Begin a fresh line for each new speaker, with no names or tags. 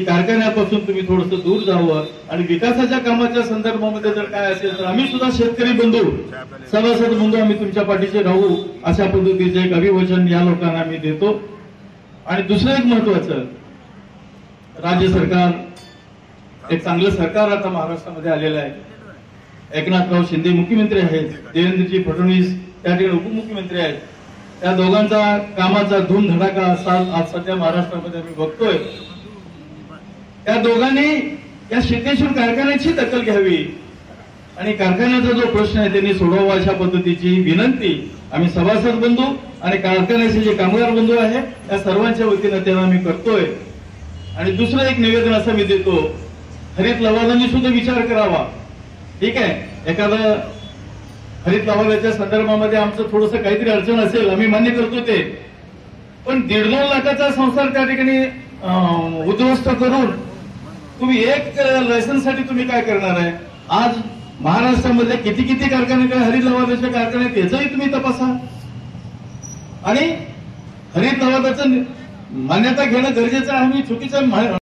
की कारखान्यापासून तुम्ही थोडंसं दूर जावं आणि विकासाच्या कामाच्या संदर्भामध्ये जर काय असेल तर आम्ही सुद्धा शेतकरी बंधू सभासद बंधू आम्ही तुमच्या पाठीशी राहू अशा पद्धतीचे एक अभिवचन या लोकांना आम्ही देतो। आणि दुसरं एक महत्वाचं, राज्य सरकार एक चांगलं सरकार आता महाराष्ट्रामध्ये आलेलं आहे। एकनाथराव शिंदे मुख्यमंत्री आहेत, देवेंद्रजी फडणवीस त्या ठिकाणी उपमुख्यमंत्री आहेत। त्या दोघांचा कामाचा धूमधडाका आज सध्या महाराष्ट्रामध्ये आम्ही बघतोय। त्या दोघांनी या शेतेश्वर कारखान्याची दखल घ्यावी आणि कारखान्याचा जो प्रश्न आहे त्यांनी सोडवावा अशा पद्धतीची विनंती आम्ही सभासद बंधू आणि कारखान्याचे जे कामगार बंधू आहे या सर्वांच्या वतीनं त्यांना आम्ही करतोय। आणि दुसरं एक निवेदन असं मी देतो, हरित लवादांनी सुद्धा विचार करावा। ठीक आहे, एखादं हरित लवादाच्या संदर्भामध्ये आमचं थोडंसं काहीतरी अडचण असेल आम्ही मान्य करतो ते, पण 1.5-2 लाखाचा संसार त्या ठिकाणी उद्ध्वस्त करून तुम्ही एक लायसन्ससाठी तुम्ही काय करणार आहे? आज महाराष्ट्रामधले किती कारखाने हरित लवादाचे कारखाने आहेत याचंही तुम्ही तपासा आणि हरित लवादाचं मान्यता घेणं गरजेचं आहे। आम्ही चुकीचं